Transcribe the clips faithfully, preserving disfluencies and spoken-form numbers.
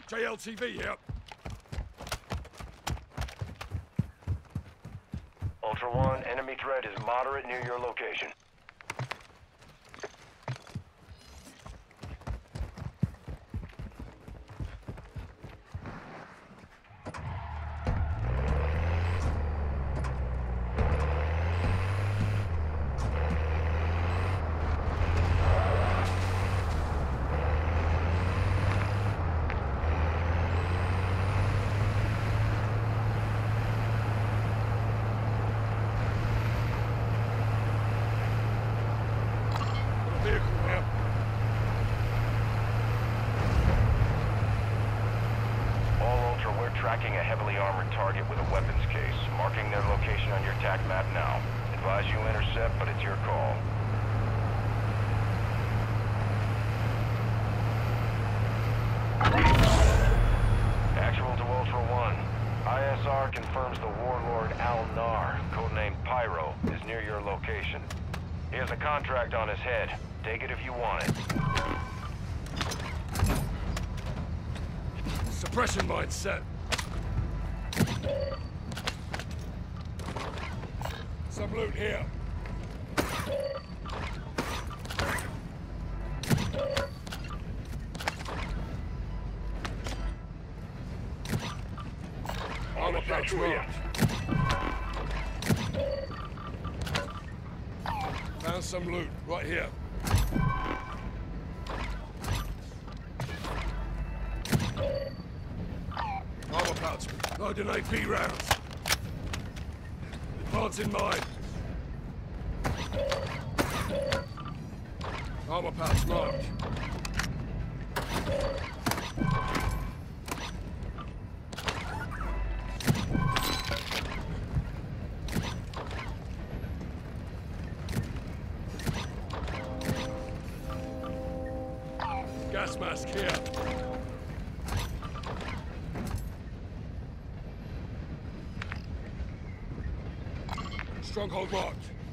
J L T V here. Ultra One, enemy threat is moderate near your location. Tracking a heavily armored target with a weapons case. Marking their location on your T A C map now. Advise you intercept, but it's your call. Actual to Ultra One. I S R confirms the warlord Al-Nar, codenamed Pyro, is near your location. He has a contract on his head. Take it if you want it. Suppression mine set. Some loot here. Armor patch marked. Found some loot right here. Armor pouch. Loading A P rounds. Plants in mine. Armor pouch marked. Gas mask here. Stronghold marked.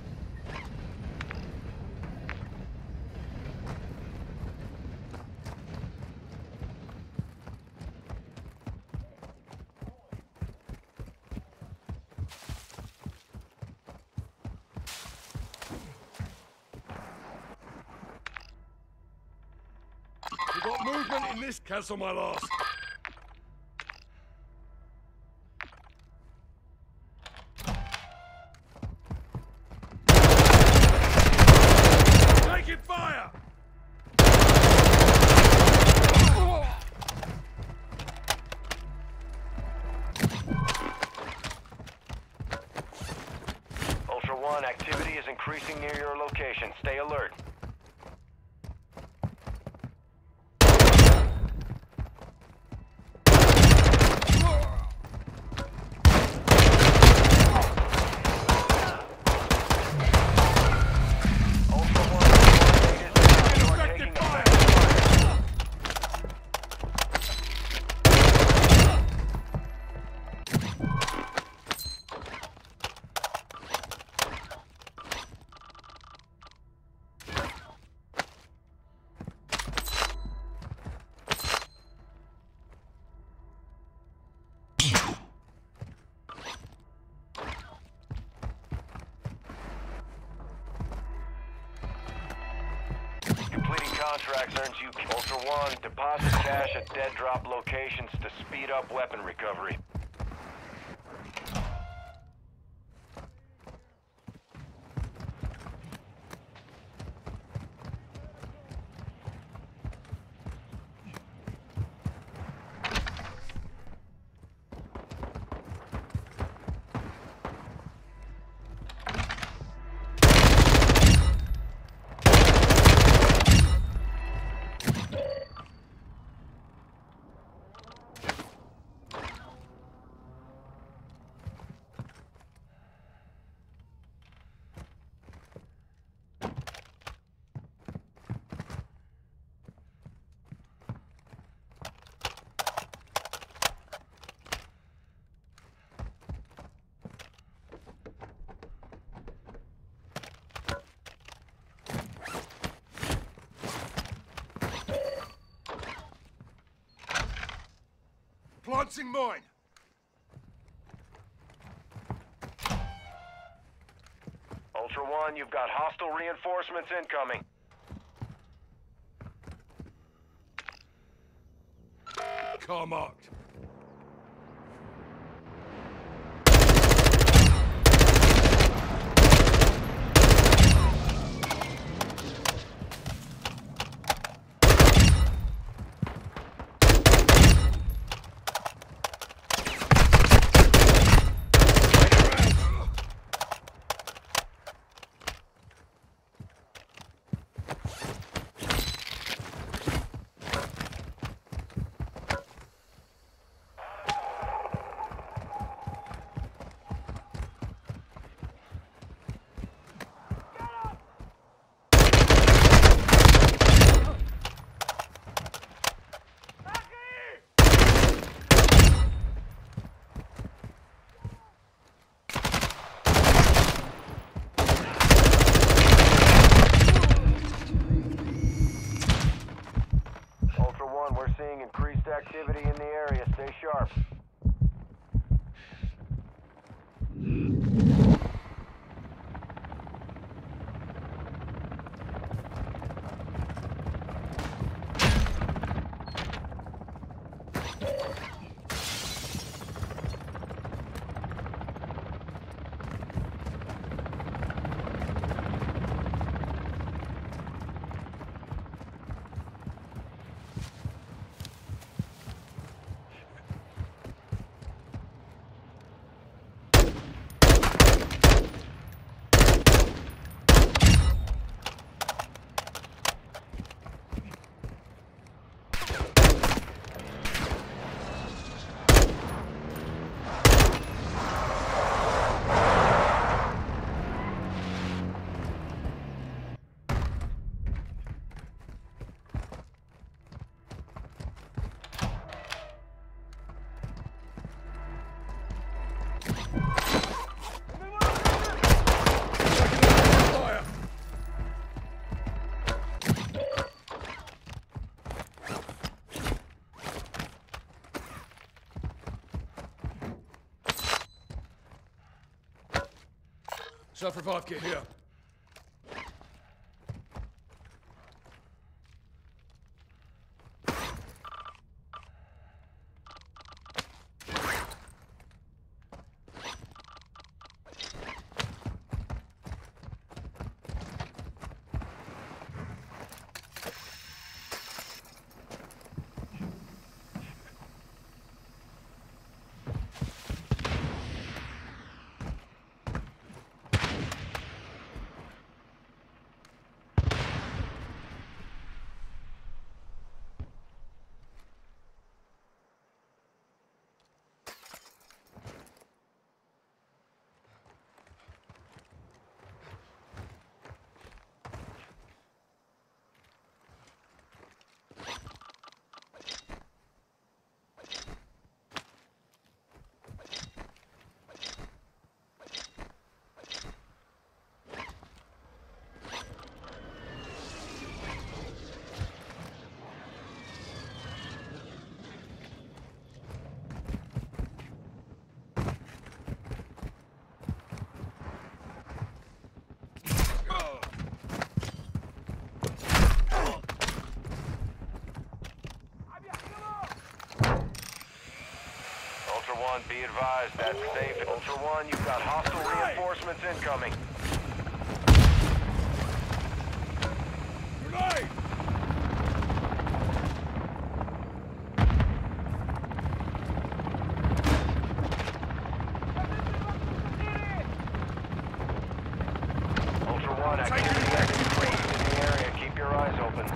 We got movement in this. Cancel my last. Taking fire! Ultra One, activity is increasing near your location. Stay alert. Completing contracts earns you Ultra One. Deposit cash at dead drop locations to speed up weapon recovery. Launching mine. Ultra One, you've got hostile reinforcements incoming. Car marked. Activity in the area. Stay sharp. Self-revive kit here. Be advised, that's safe. Ultra One, you've got hostile reinforcements incoming. Grenade! Ultra One, activity has increased in the area. Keep your eyes open.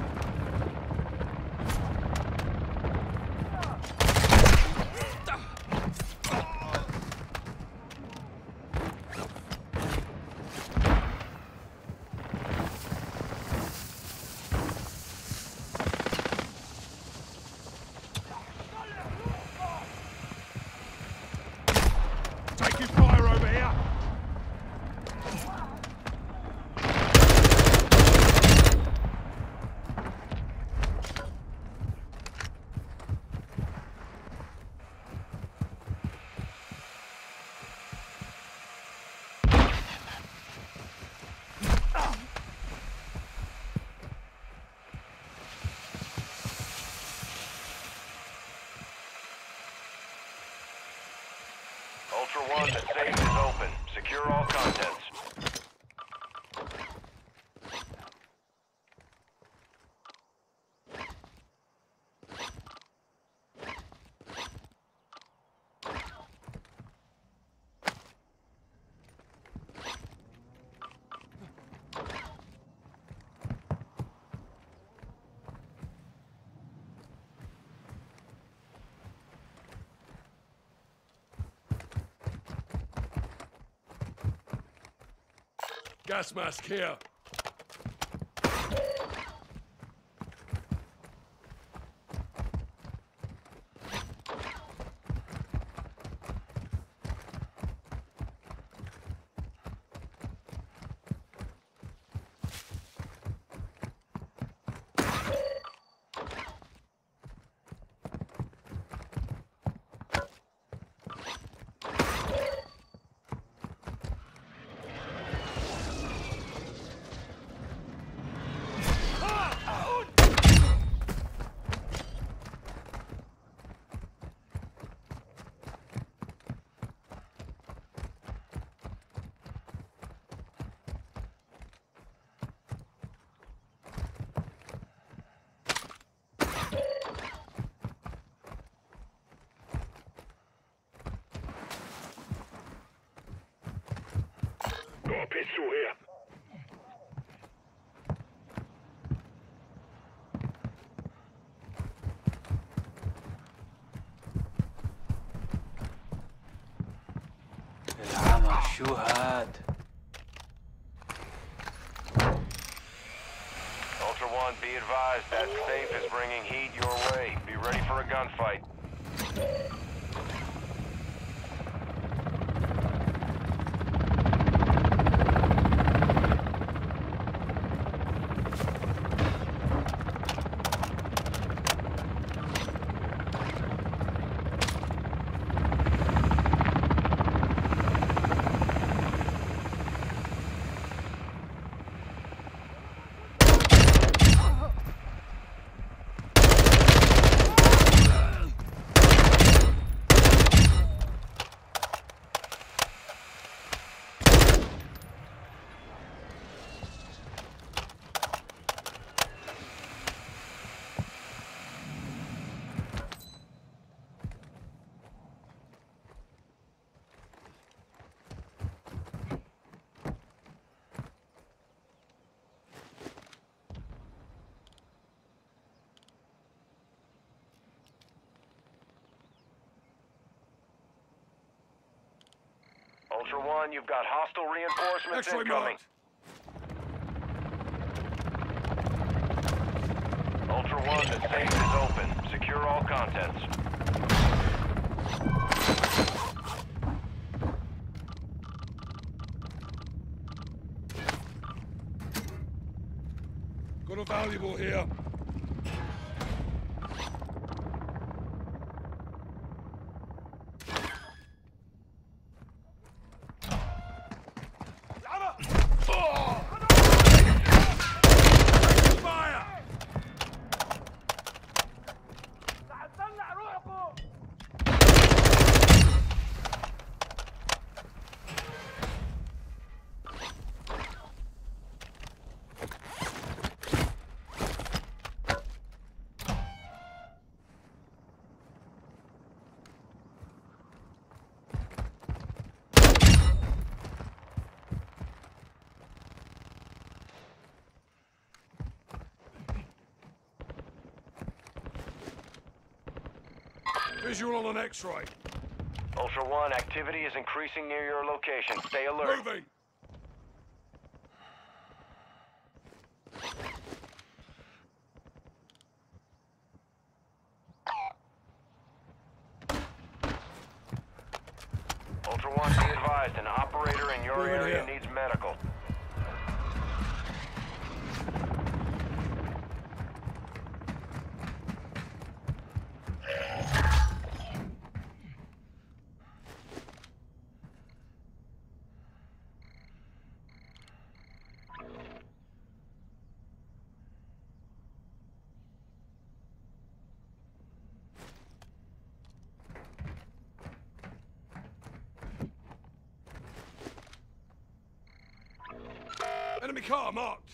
Taking fire over here! One, the safe is open. Secure all contents. Gas mask here. Got a pistol here. العمى شو هاد؟ Ultra One, be advised that safe is bringing heat your way. Be ready for a gunfight. Ultra One, you've got hostile reinforcements X-ray incoming. marked. Ultra One, the safe is open. Secure all contents. Got a valuable here. Visual on an X-ray. Ultra One, activity is increasing near your location. Stay alert. Moving. Ultra One, be advised, an operator in your Moving area here. needs medical. Enemy car marked.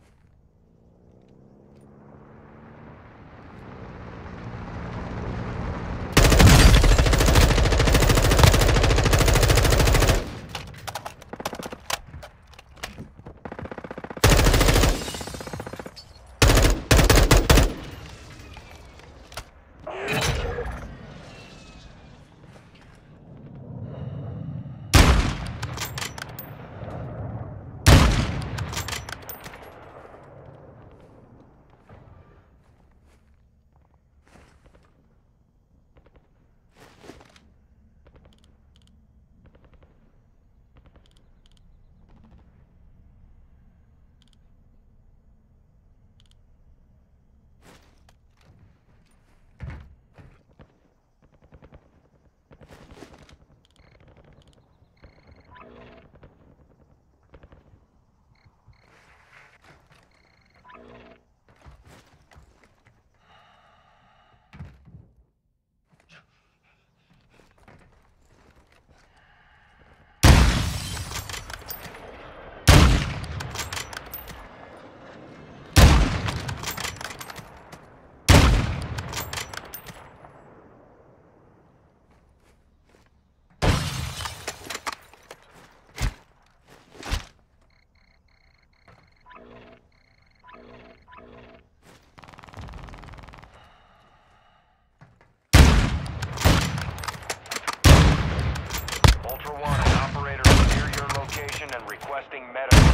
And requesting medical.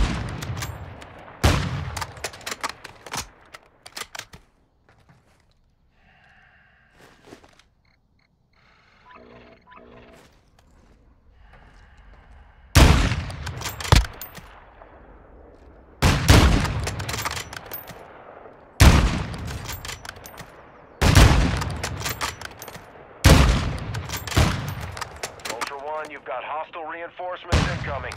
Ultra One, you've got hostile reinforcements incoming.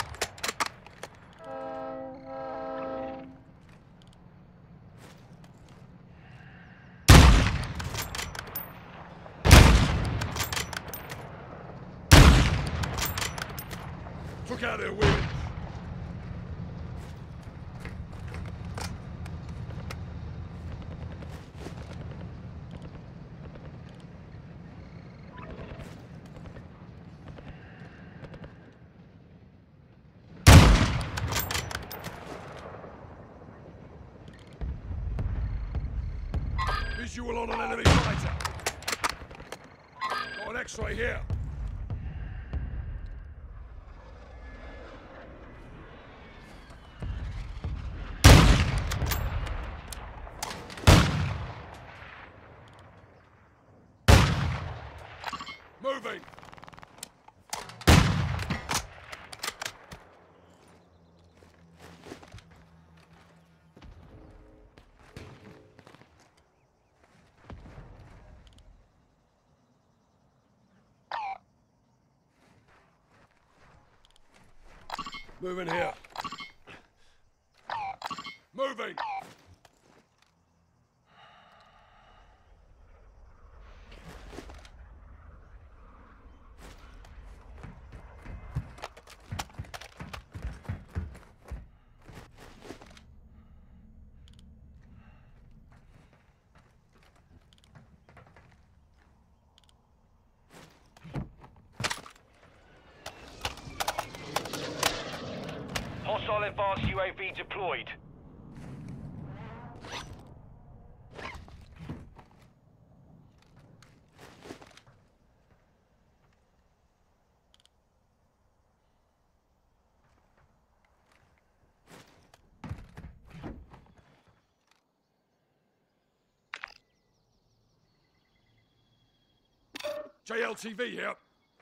Look out there, Will. Visual on an enemy fighter. Got an X-ray here. Moving! Moving here. Moving! Hostile advanced U A V deployed. J L T V here.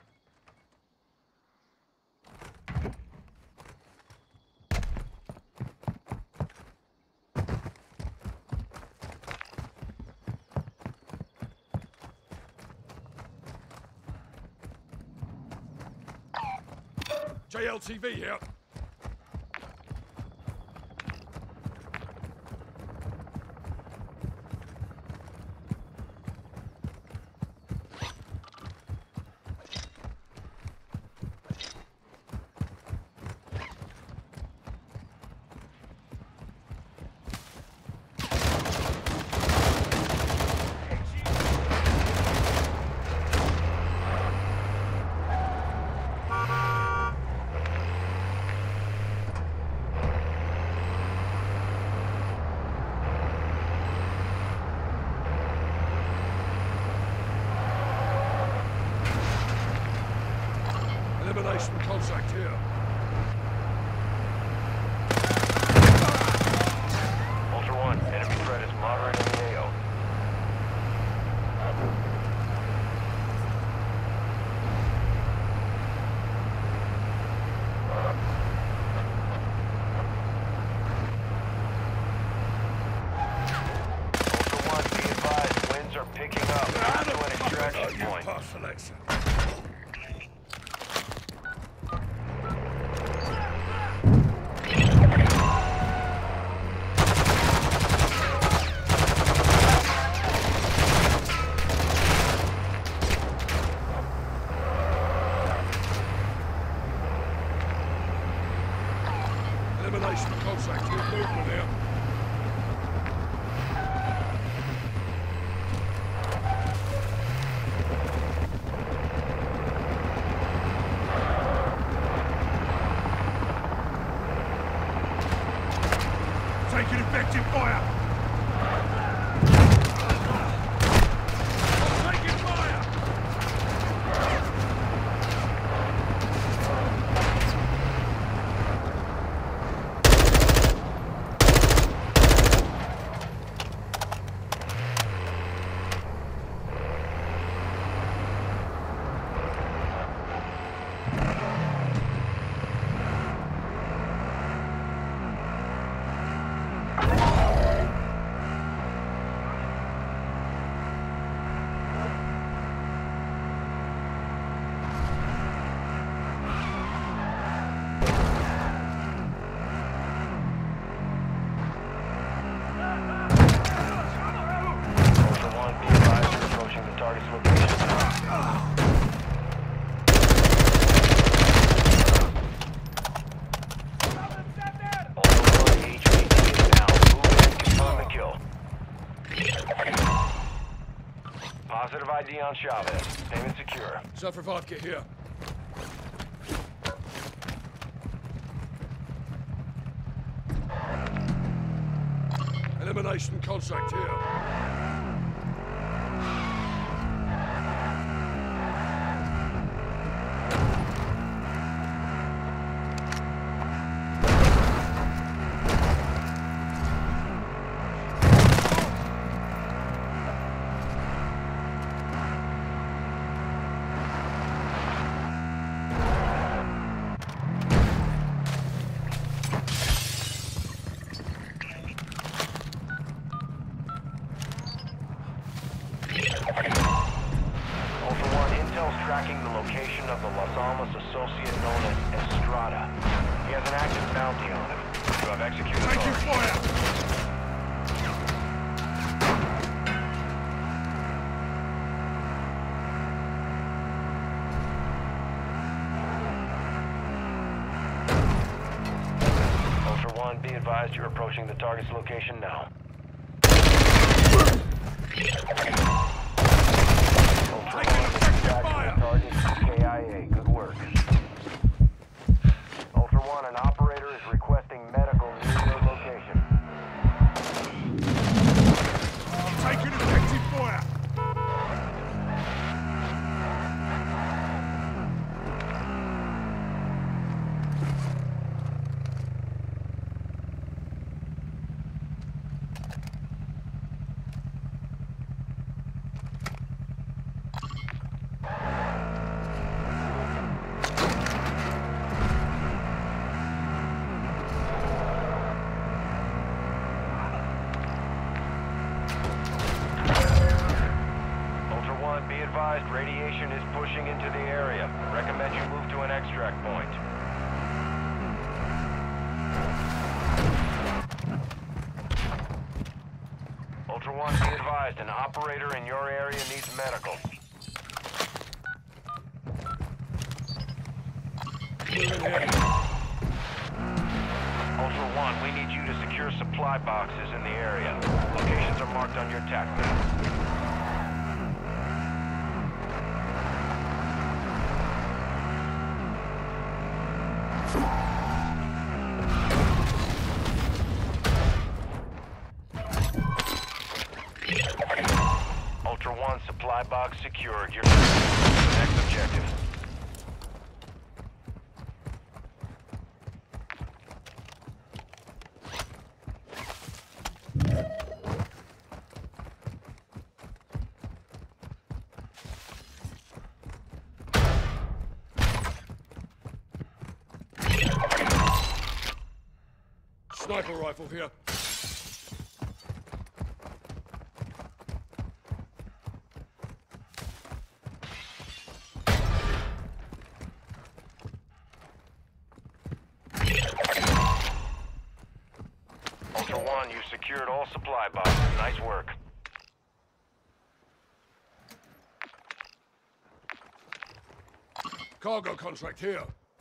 J L T V here. Elimination contact here. Ultra One, enemy threat is moderate in the A O. Ultra One, be advised, winds are picking up. Move to an extraction You point. pass selection. Elimination contact here. Movement here. Taking effective fire! I'm taking fire! Ultra One, be advised, you're approaching the target's location. Ultra One, H V T is down. Move in and confirm the kill. Positive I D on Chavez. Payment secure. Self-revive here. Elimination contact here. Ultra One, Intel's tracking the location of the Las Almas associate known as Estrada. He has an active bounty on him. You have executed Taking authority. fire! Ultra One, be advised you're approaching the target's location now. Ultra Taking One, effective back to fire! the target, K I A. Good work. Ultra One, an operator is requesting medical near your location. Taking effective fire! Ultra One, be advised radiation is pushing into the area. Recommend you move to an extract point. Ultra One, be advised an operator in your area needs medical. Moving here. Ultra One, we need you to secure supply boxes in the area. Locations are marked on your tac map. Ultra One, supply box secured. You're next objective. Sniper rifle here. Ultra One, you secured all supply boxes. Nice work. Cargo contract here.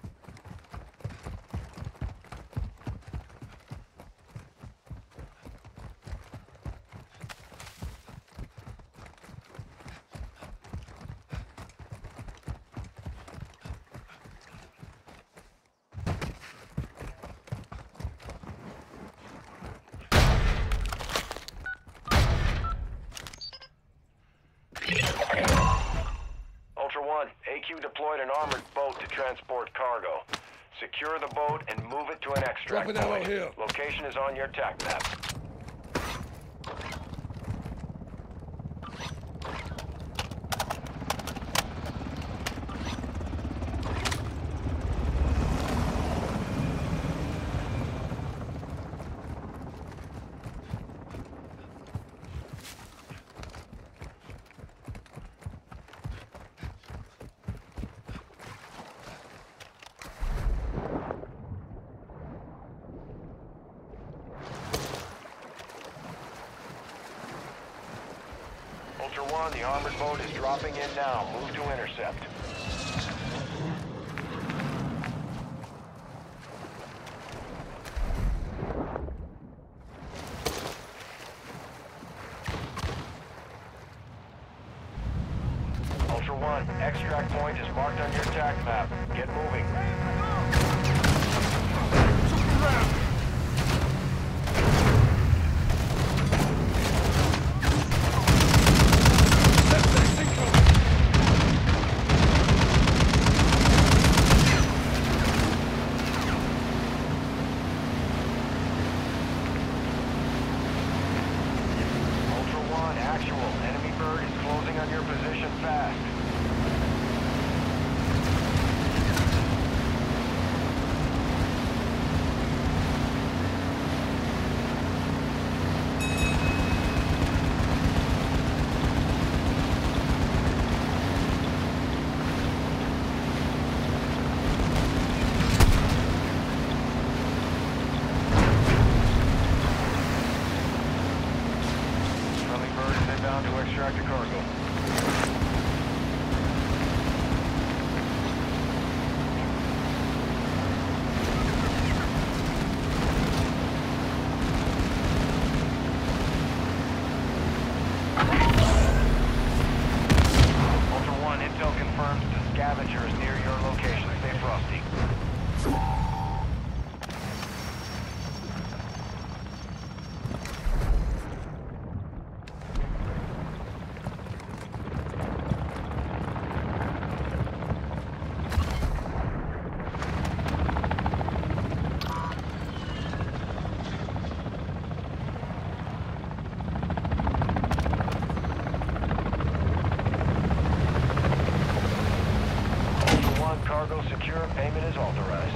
Ultra One, A Q deployed an armored boat to transport cargo. Secure the boat and move it to an extract Drop an arrow point. here. Location is on your tac map. Ultra One, the armored boat is dropping in now. Move to intercept. Ultra One, extract point is marked on your tac map. Get moving. Actual, enemy bird is closing on your position fast. Down to extract the cargo. Ultra One, intel confirms the scavenger is near your location. Stay frosty. Cargo secure, payment is authorized.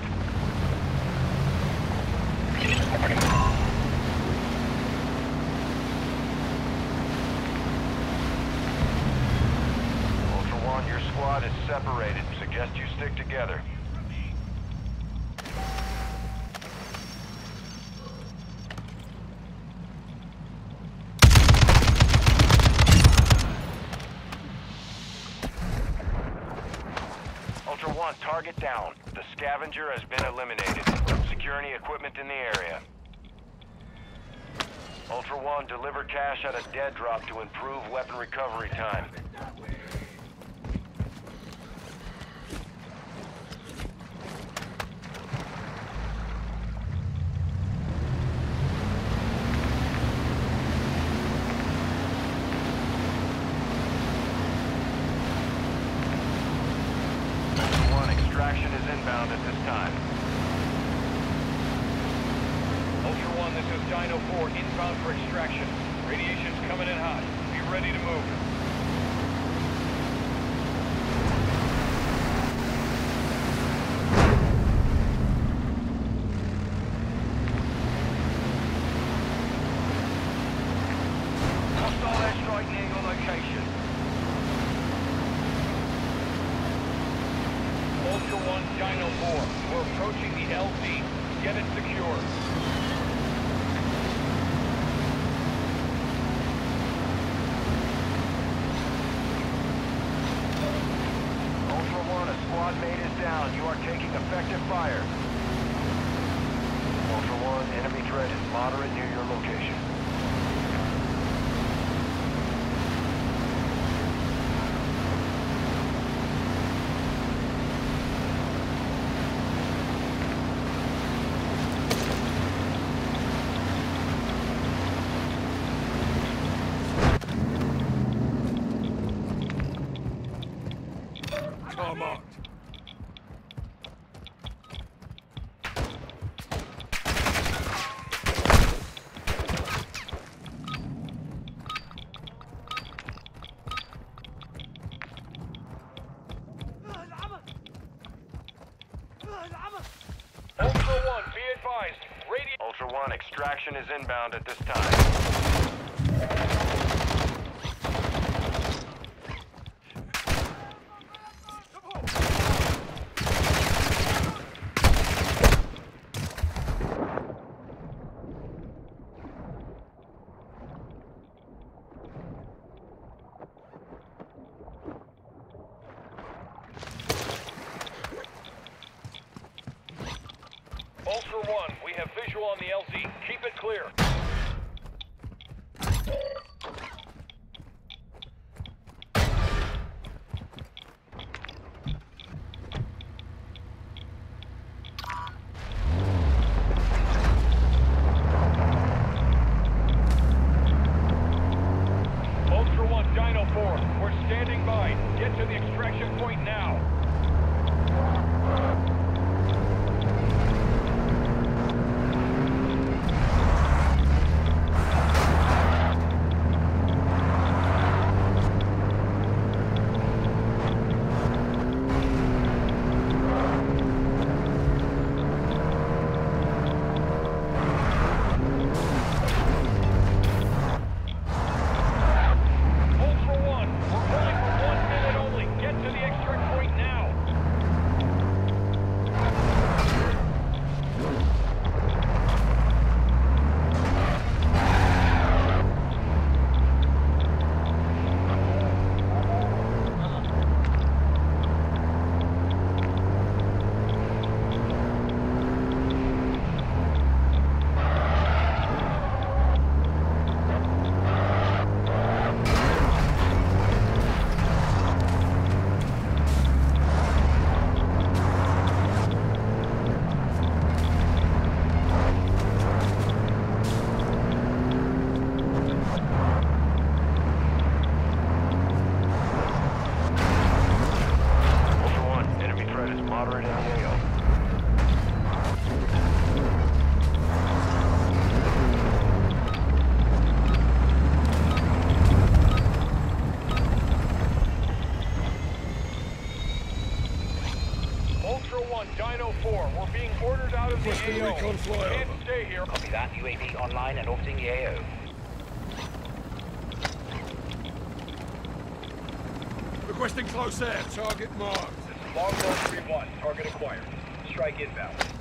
Ultra One, your squad is separated. Suggest you stick together. Ultra One, target down. The scavenger has been eliminated. Secure any equipment in the area. Ultra One, deliver cash at a dead drop to improve weapon recovery time. Extraction is inbound at this time. Ultra One, this is Dino four, inbound for extraction. Radiation's coming in hot. Be ready to move. Hostile airstrike near your location. Ultra One, Dino four. We're approaching the L Z. Get it secured. Ultra One, a squad mate is down. You are taking effective fire. Ultra One, enemy threat is moderate near your location. Car marked. Ultra One, be advised. Radio... Ultra One, extraction is inbound at this time. Ultra One, we have visual on the L Z. Keep it clear. Ultra One, Dino four, we're standing by. Get to the extraction point now. Dino four, we're being ordered out of the Requesting A O. recon flyover. Can't stay here. Copy that. U A V online and orbiting the A O. Requesting close air. Target marked. Longbow three one, target acquired. Strike inbound.